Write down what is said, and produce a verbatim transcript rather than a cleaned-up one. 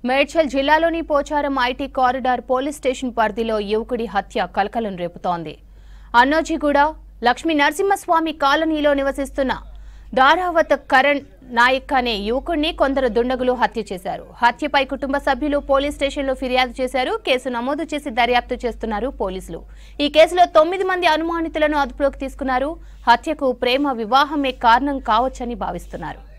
మేడ్చల్ జిల్లాలోని Pocharam IT corridor police station పరిధిలో యువకుడి హత్య కలకలం రేపుతోంది. అన్నోజిగూడ లక్ష్మీ నరసింహస్వామి కాలనీలో నివసిస్తున్న దారావత్ కరణ్ నాయక్ అనే యువకుడిని కొందరు దుండగులు హత్య చేశారు. హత్యపై కుటుంబ సభ్యులు పోలీస్ స్టేషన్లో ఫిర్యాదు చేశారు. కేసు నమోదు చేసి దర్యాప్తు చేస్తున్నారు పోలీసులు. ఈ కేసులో తొమ్మిది మంది అనుమానితులను అదుపులోకి తీసుకున్నారు. హత్యకు ప్రేమ వివాహమే కారణం కావచ్చని భావిస్తున్నారు.